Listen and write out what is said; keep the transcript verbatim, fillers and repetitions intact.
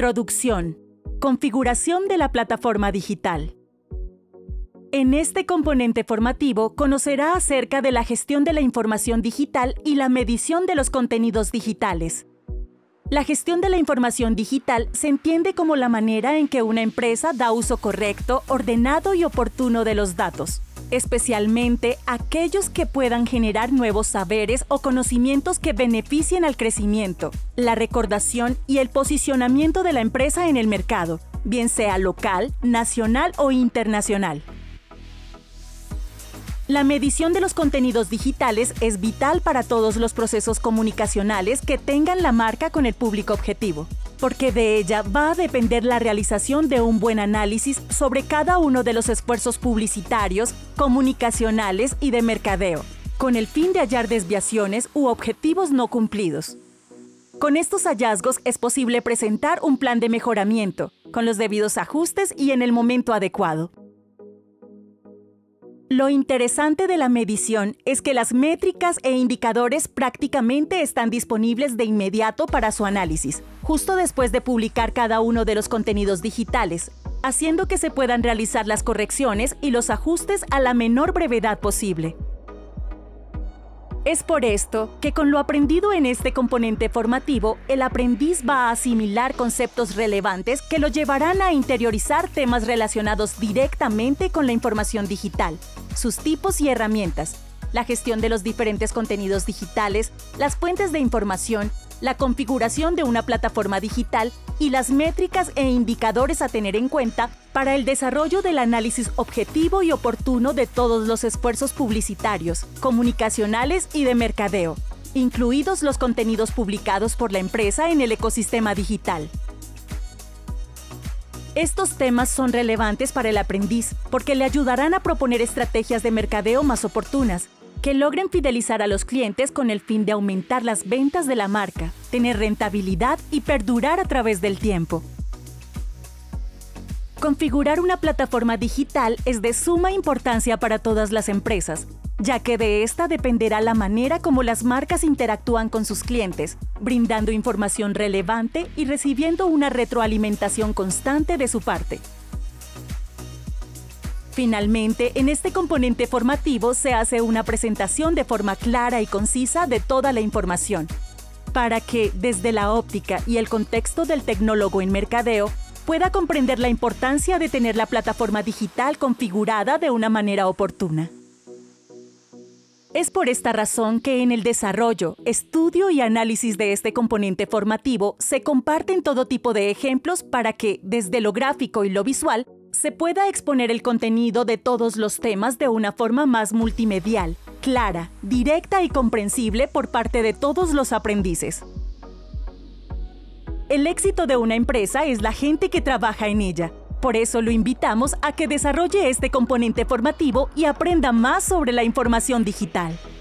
Introducción. Configuración de la plataforma digital. En este componente formativo conocerá acerca de la gestión de la información digital y la medición de los contenidos digitales. La gestión de la información digital se entiende como la manera en que una empresa da uso correcto, ordenado y oportuno de los datos, especialmente aquellos que puedan generar nuevos saberes o conocimientos que beneficien al crecimiento, la recordación y el posicionamiento de la empresa en el mercado, bien sea local, nacional o internacional. La medición de los contenidos digitales es vital para todos los procesos comunicacionales que tengan la marca con el público objetivo, porque de ella va a depender la realización de un buen análisis sobre cada uno de los esfuerzos publicitarios, comunicacionales y de mercadeo, con el fin de hallar desviaciones u objetivos no cumplidos. Con estos hallazgos es posible presentar un plan de mejoramiento, con los debidos ajustes y en el momento adecuado. Lo interesante de la medición es que las métricas e indicadores prácticamente están disponibles de inmediato para su análisis, justo después de publicar cada uno de los contenidos digitales, haciendo que se puedan realizar las correcciones y los ajustes a la menor brevedad posible. Es por esto que con lo aprendido en este componente formativo, el aprendiz va a asimilar conceptos relevantes que lo llevarán a interiorizar temas relacionados directamente con la información digital, sus tipos y herramientas, la gestión de los diferentes contenidos digitales, las fuentes de información, la configuración de una plataforma digital y las métricas e indicadores a tener en cuenta para el desarrollo del análisis objetivo y oportuno de todos los esfuerzos publicitarios, comunicacionales y de mercadeo, incluidos los contenidos publicados por la empresa en el ecosistema digital. Estos temas son relevantes para el aprendiz porque le ayudarán a proponer estrategias de mercadeo más oportunas, que logren fidelizar a los clientes con el fin de aumentar las ventas de la marca, tener rentabilidad y perdurar a través del tiempo. Configurar una plataforma digital es de suma importancia para todas las empresas, ya que de esta dependerá la manera como las marcas interactúan con sus clientes, brindando información relevante y recibiendo una retroalimentación constante de su parte. Finalmente, en este componente formativo se hace una presentación de forma clara y concisa de toda la información, para que, desde la óptica y el contexto del tecnólogo en mercadeo, pueda comprender la importancia de tener la plataforma digital configurada de una manera oportuna. Es por esta razón que en el desarrollo, estudio y análisis de este componente formativo se comparten todo tipo de ejemplos para que, desde lo gráfico y lo visual, se pueda exponer el contenido de todos los temas de una forma más multimedial, clara, directa y comprensible por parte de todos los aprendices. El éxito de una empresa es la gente que trabaja en ella. Por eso lo invitamos a que desarrolle este componente formativo y aprenda más sobre la información digital.